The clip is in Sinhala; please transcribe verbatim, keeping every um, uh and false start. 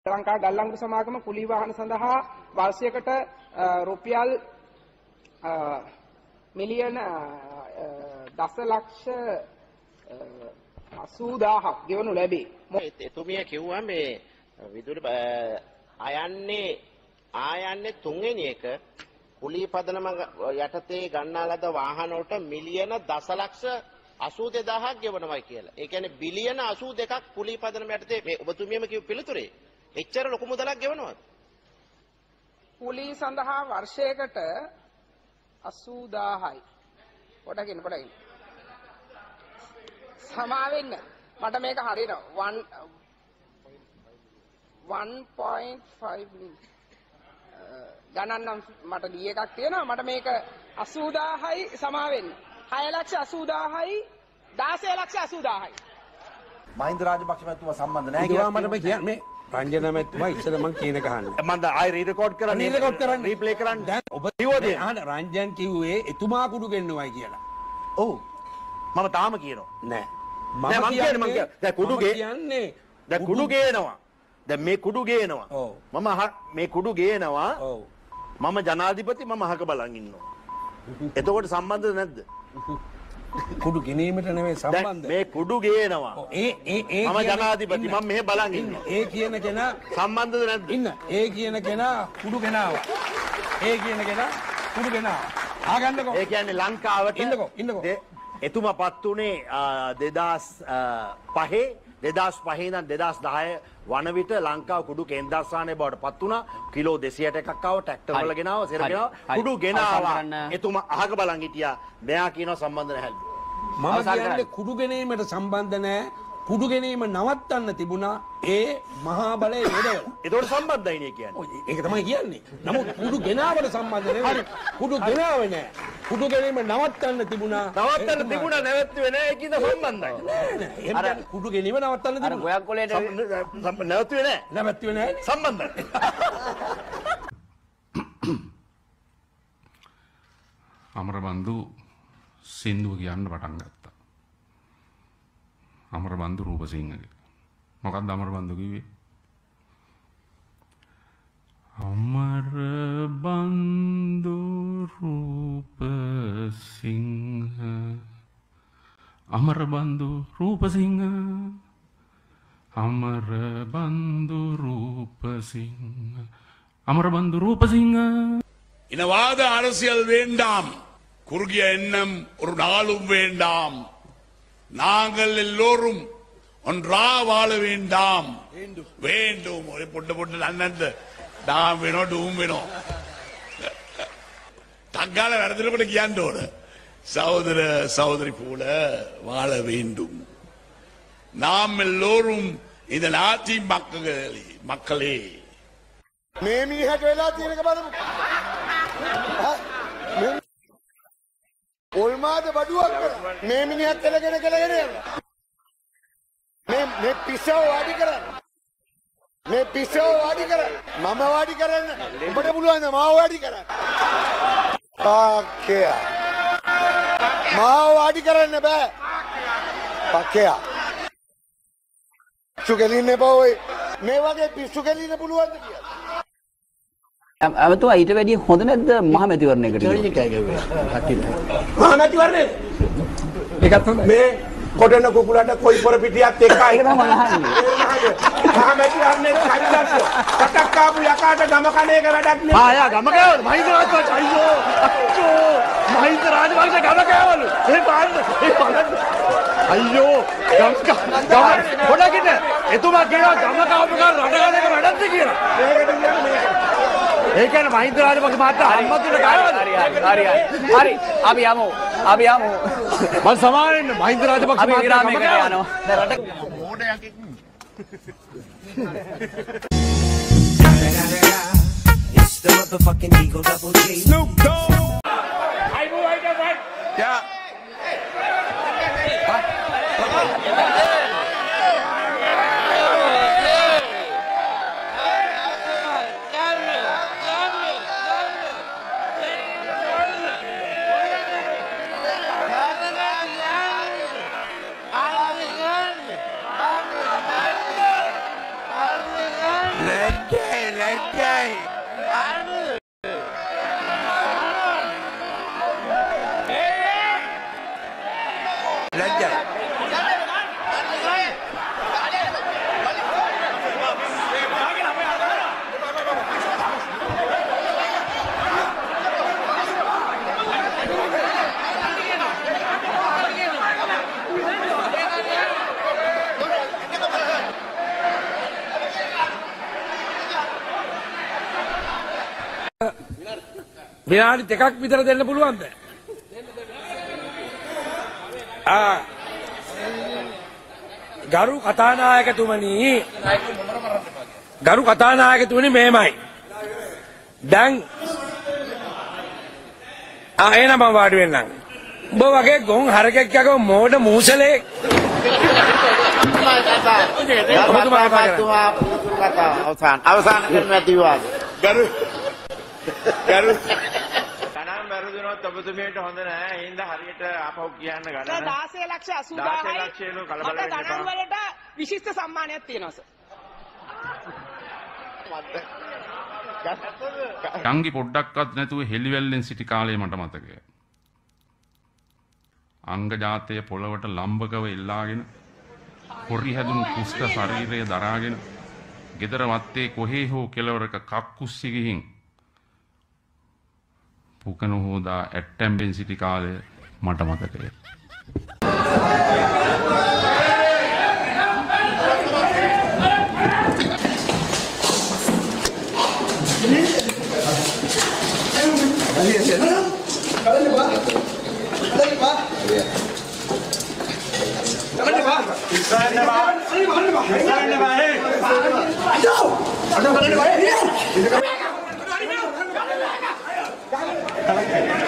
ලංකා ගල්ලංගු සමාගම කුලී වාහන සඳහා වර්ෂයකට රුපියල් මිලියන දසලක්ෂ අසූදාහක් ගෙවනු ලැබේ. එතුමිය කිව්වා මේ විදුලි ආයන්නේ ආයන්නේ තුන්වෙනි එක කුලී පදනම යටතේ ගන්නා ලද වාහන වලට මිලියන දසලක්ෂ අසූ දෙදාහක් ගෙවනවායි කියලා. ඒ කියන්නේ බිලියන අසූ දෙකක් කුලී පදනම යටතේ මේ ඔබතුමියම කිව්ව පිළිතුරේ. එච්චර ලොකු මුදලක් ගෙවනවද? කුලී සඳහා වර්ෂයකට අසූදාහයි. පොඩකින් පොඩකින්. සමාවෙන්න. මට මේක හරියනවා. one point five ගණන් නම් මට දී එකක් තියෙනවා. මට මේක අසූදාහයි සමාවෙන්න. හය ලක්ෂ අසූදාහයි දාසය ලක්ෂ අසූදාහයි. මහින්ද රාජපක්ෂ මහත්මයා සම්බන්ධ නැහැ කියලා මට මේ කියන්නේ රංජන මහත්මයා ඉස්සර මං කියන කහන්න. මම ආයි రీ රෙකෝඩ් කරන්න రీ රෙකෝඩ් කරන්න රීප්ලේ කරන්න. දැන් ඔබ කිව්වද අහන්න රංජන් කිව්වේ එතුමා කුඩු ගෙන්නවයි කියලා. ඔව්. මම තාම කියනවා. නෑ. මම කියන්නේ මං දැන් කුඩු කියන්නේ දැන් කුඩු ගේනවා. දැන් මේ කුඩු ගේනවා. ඔව්. මම මේ කුඩු ගේනවා. ඔව්. මම ජනාධිපති මම අහක බලන් ඉන්නවා. එතකොට සම්බන්ධද නැද්ද? කුඩු ගෙනීමට නෙමෙයි සම්බන්ධ. මේ කුඩු ගේනවා. ඒ ඒ ඒ මම ජනාධිපති මම මෙහෙ බලන් ඉන්නවා. ඒ කියන කෙනා සම්බන්ධද නැද්ද? ඉන්න. ඒ කියන කෙනා කුඩු ගෙනාවා. ඒ කියන කෙනා කුඩු ගෙනාවා. ආගන්නකෝ. ඒ කියන්නේ ලංකාවට ඉන්නකෝ ඉන්නකෝ. එතුමාපත් උනේ දෙදාස් පහේ දෙදාස් පහේ ඉඳන් දෙදාස් දහය වන විට ලංකාව කුඩු කේන්ද්‍රස්ථානයේ බවට පත් වුණා. කිලෝ දෙසියයට එකක් ආව ට්‍රැක්ටර් වල ගෙනාවා සිර ගෙනාවා කුඩු ගෙනාවා. එතුමා අහක බලන් හිටියා. මෙයා කියනවා සම්බන්ධ නැහැ. මම කියන්නේ කුඩු ගැනීමට සම්බන්ධ නැහැ. කුඩු ගැනීම නවත්තන්න තිබුණා ඒ මහා බලය යොදවලා. ඒකට සම්බන්ධයි නේ කියන්නේ. ඒක තමයි කියන්නේ. නමුත් කුඩු ගෙනාවට සම්බන්ධ නෙවෙයි. කුඩු ගෙනාවේ නැහැ. කුඩු ගැනීම නවත්තන්න තිබුණා. නවත්තන්න තිබුණා නැවතුනේ නැහැ. ඒකින්ද සම්බන්ධයි. නෑ නෑ. අර කුඩු ගැනීම නවත්තන්න තිබුණා. අර ගොයක් කොලේට නැවතුනේ නැහැ. නැවතුනේ නැහැ. සම්බන්ධයි. අමරබන්දු සින්දුව කියන්න පටන් ගත්තා. අමරබන්දු රූපසිංහගේ. මොකක්ද අමරබන්දු කිව්වේ? අමරබන්දු රූපසිංහ අමරබන්දු රූපසිංහ අමරබන්දු රූපසිංහ அமரபந்து ரூபசிங்க. இனவாத அரசியல் வேண்டாம், குறுகிய எண்ணம் ஒரு நாளும் வேண்டாம். நாங்கள் எல்லோரும் ஒன்றா வாழ வேண்டாம். வேண்டும் ஒரு பொட்டு பொட்டு அண்ணன் டாம் வேணும் டூம் வேணும் தங்கால நடத்துல கூட கியாண்டோட சகோதர சகோதரி போல வாழ வேண்டும். நாம் எல்லோரும் இந்த நாட்டின் மக்களே மக்களே මේ මිනිහට වෙලා තියෙන එක බලමු. ඔල්මාද බඩුවක් මේ මිනිහත් එලගෙන කෙලගෙන යනවා. මේ මේ පිස්සව වාඩි කරන්න. මේ පිස්සව වාඩි කරන්න. මම වාඩි කරන්න. උඹට පුළුවන් ද මාව වාඩි කරන්න? පක්කයා. මාව වාඩි කරන්න බෑ. පක්කයා. පිස්සු කෙලින්න එපා ඔය. මේ වගේ පිස්සු කෙලින්න පුළුවන්ද කියලා. අමතුවා ඊට වැඩිය හොඳ නැද්ද මහමැතිවරණයකට? මහමැතිවරණය ඒකත් මේ කොටන කුකුලට කොයි පොර පිටියක් එකයි. ඒක තමයි අහන්නේ. මහමැතිවරණය කඩියක් කටක් කාපු යකාට ගම කණේක වැඩක් නේ. ආ යා ගම කෑවලු මහින්ද රාජපක්ෂ අයියෝ අච්චෝ මහින්ද රාජපක්ෂ ගම කෑවලු. ඒ බලන්න ඒ බලන්න අයියෝ ගම ගම පොඩකිට එතුමා කියනවා ගම කාපු ගම රට ගන්නක වැඩක්ද කියලා. ඒකට කියන්නේ මේක ඒ කියන්නේ මහින්ද රාජපක්ෂ මහත්තයා අම්මතුල කායවද? හරි හරි හරි අපි යමු අපි යමු මම සමාවෙන්න මහින්ද රාජපක්ෂ මහත්තයා විරාමයකට යනවා. දැන් රට මොඩයක් It's the motherfucking Eagle Double G. Snoop Dogg. I move right up right. Yeah. විනාඩි දෙකක් විතර දෙන්න පුළුවන්ද? ආ ගරු කතානායකතුමනි ගරු කතානායකතුමනි මේමයි. දැන් ආ එන මම වාඩි වෙන්නම්. උඹ වගේ ගොන් හරකෙක් යකෝ මෝඩ මූසලේ අවසාන අවසාන කරන්න ඇතිවාද ගරු ගරු ගණන් වැරදුනොත් ඔබතුමියට හොඳ නෑ. ඒ හින්දා හරියට ආපහු කියන්න ගණන. දාසය ලක්ෂ අසූදාහයි. දාසය ලක්ෂයලු කලබල වෙන්න එපා. ගණන් වලට විශිෂ්ට සම්මානයක් තියෙනවා සර්. ටංගි පොඩ්ඩක්වත් නැතුව හෙලිවැල්ලෙන් සිටි කාලේ මට මතකයි. අංග ජාතය පොළවට ලම්බකව එල්ලාගෙන හොරි හැදුණු කුෂ්ඨ ශරීරය දරාගෙන ගෙදර වත්තේ කොහේ හෝ කෙළවරක කක්කුස්සි ගිහින් පුකන හොදා ඇට්ටැම්බෙන් සිටි කාලය මට මතකය. Ayo!